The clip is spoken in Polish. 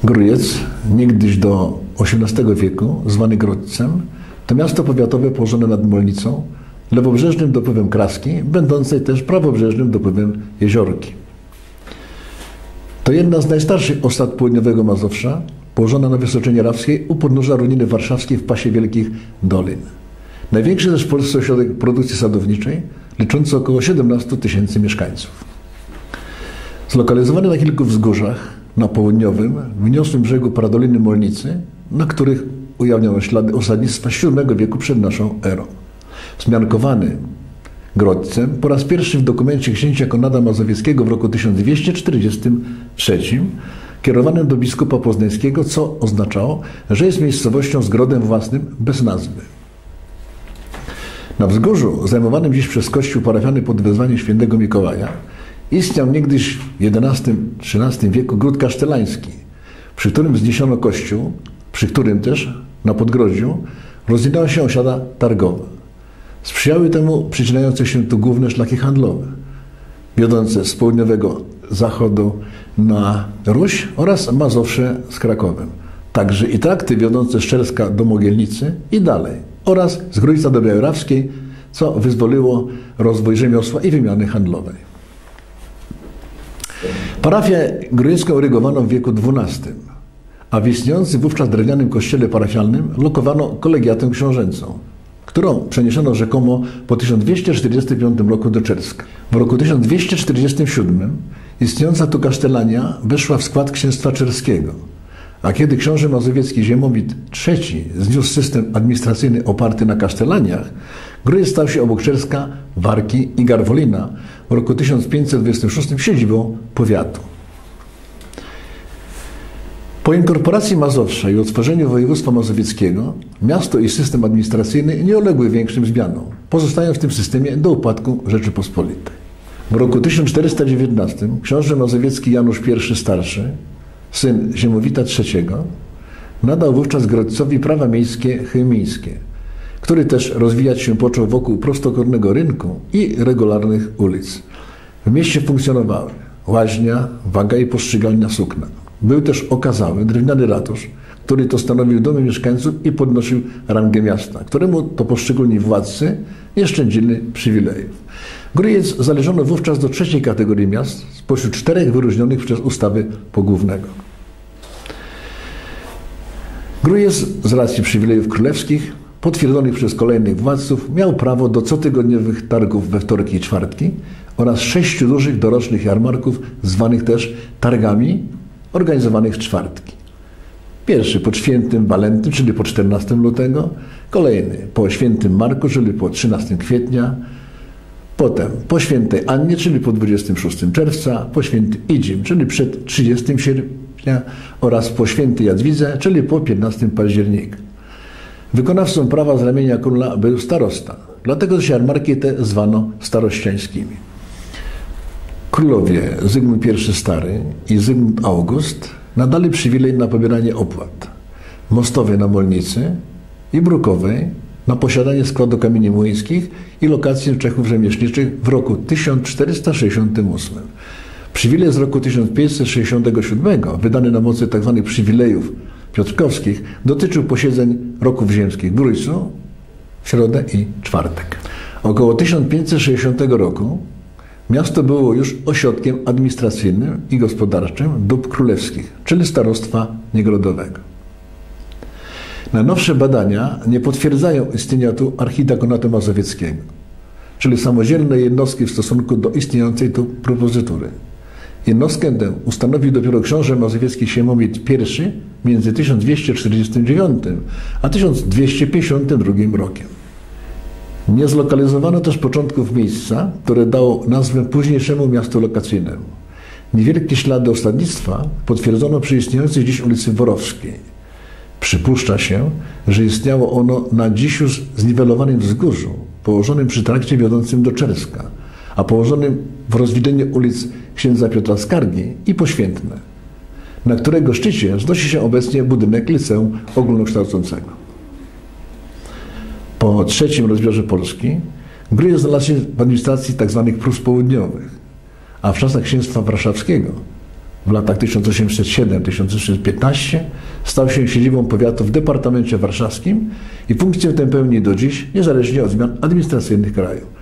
Grójec, niegdyś do XVIII wieku, zwany Grodźcem, to miasto powiatowe położone nad Molnicą, lewobrzeżnym dopływem Kraski, będącej też prawobrzeżnym dopływem Jeziorki. To jedna z najstarszych osad południowego Mazowsza, położona na Wysoczynie Rawskiej u podnóża Równiny Warszawskiej w pasie Wielkich Dolin. Największy też w Polsce ośrodek produkcji sadowniczej, liczący około 17 000 mieszkańców. Zlokalizowany na kilku wzgórzach, na południowym, wyniosłym brzegu Paradoliny Molnicy, na których ujawniono ślady osadnictwa VII wieku przed naszą erą. Wzmiankowany Grodźcem po raz pierwszy w dokumencie księcia Konrada Mazowieckiego w roku 1243, kierowanym do biskupa poznańskiego, co oznaczało, że jest miejscowością z grodem własnym bez nazwy. Na wzgórzu, zajmowanym dziś przez kościół parafialny pod wezwaniem świętego Mikołaja, istniał niegdyś w XI-XIII wieku gród kasztelański, przy którym wzniesiono kościół, przy którym też na podgrodziu rozwinęła się osiada targowa. Sprzyjały temu przycinające się tu główne szlaki handlowe, wiodące z południowego zachodu na Ruś oraz Mazowsze z Krakowem. Także i trakty wiodące z Czerska do Mogielnicy i dalej, oraz z Grójca do Białej-Rawskiej, co wyzwoliło rozwój rzemiosła i wymiany handlowej. Parafię grójecką urygowano w wieku XII, a w istniejącym wówczas drewnianym kościele parafialnym lokowano kolegiatę książęcą, którą przeniesiono rzekomo po 1245 roku do Czerska. W roku 1247 istniejąca tu kasztelania weszła w skład księstwa czerskiego, a kiedy książę mazowiecki Ziemowit III zniósł system administracyjny oparty na kasztelaniach, Grójec stał się obok Czerska, Warki i Garwolina w roku 1526 siedzibą powiatu. Po inkorporacji Mazowsza i utworzeniu województwa mazowieckiego miasto i system administracyjny nie uległy większym zmianom, pozostając w tym systemie do upadku Rzeczypospolitej. W roku 1419 książę mazowiecki Janusz I Starszy, syn Ziemowita III, nadał wówczas Grodźcowi prawa miejskie chełmińskie, który też rozwijać się począł wokół prostokornego rynku i regularnych ulic. W mieście funkcjonowały łaźnia, waga i postrzygalnia sukna. Był też okazały drewniany ratusz, który to stanowił domy mieszkańców i podnosił rangę miasta, któremu to poszczególni władcy nie szczędzili przywilejów. Grójec zaliczono wówczas do trzeciej kategorii miast spośród 4 wyróżnionych przez ustawy pogłównego. Grójec z racji przywilejów królewskich potwierdzonych przez kolejnych władców miał prawo do cotygodniowych targów we wtorki i czwartki oraz 6 dużych dorocznych jarmarków zwanych też targami organizowanych w czwartki. Pierwszy po świętym Walentym, czyli po 14 lutego, kolejny po świętym Marku, czyli po 13 kwietnia, potem po świętej Annie, czyli po 26 czerwca, po świętym Idzim, czyli przed 30 sierpnia oraz po świętej Jadwidze, czyli po 15 października. Wykonawcą prawa z ramienia króla był starosta, dlatego też jarmarki te zwano starościańskimi. Królowie Zygmunt I Stary i Zygmunt August nadali przywilej na pobieranie opłat mostowej na Molnicy i brukowej na posiadanie składu kamieni młyńskich i lokacji Czechów rzemieślniczych w roku 1468. Przywilej z roku 1567, wydany na mocy tzw. przywilejów piotrkowskich, dotyczył posiedzeń roków ziemskich w Grójcu w środę i czwartek. Około 1560 roku miasto było już ośrodkiem administracyjnym i gospodarczym dóbr królewskich, czyli starostwa niegrodowego. Najnowsze badania nie potwierdzają istnienia tu archidiakonatu mazowieckiego, czyli samodzielnej jednostki w stosunku do istniejącej tu propozytury. Jednostkę tę ustanowił dopiero książę mazowiecki Siemomit I między 1249 a 1252 rokiem. Nie zlokalizowano też początków miejsca, które dało nazwę późniejszemu miastu lokacyjnemu. Niewielkie ślady osadnictwa potwierdzono przy istniejącej dziś ulicy Worowskiej. Przypuszcza się, że istniało ono na dziś już zniwelowanym wzgórzu, położonym przy trakcie wiodącym do Czerska, a położonym w rozwidleniu ulic księdza Piotra Skargi i Poświętne, na którego szczycie wznosi się obecnie budynek liceum ogólnokształcącego. Po III rozbiorze Polski Grójec znalazł się w administracji tzw. Prus Południowych, a w czasach księstwa warszawskiego w latach 1807-1815 stał się siedzibą powiatu w departamencie warszawskim i funkcję tę pełni do dziś, niezależnie od zmian administracyjnych kraju.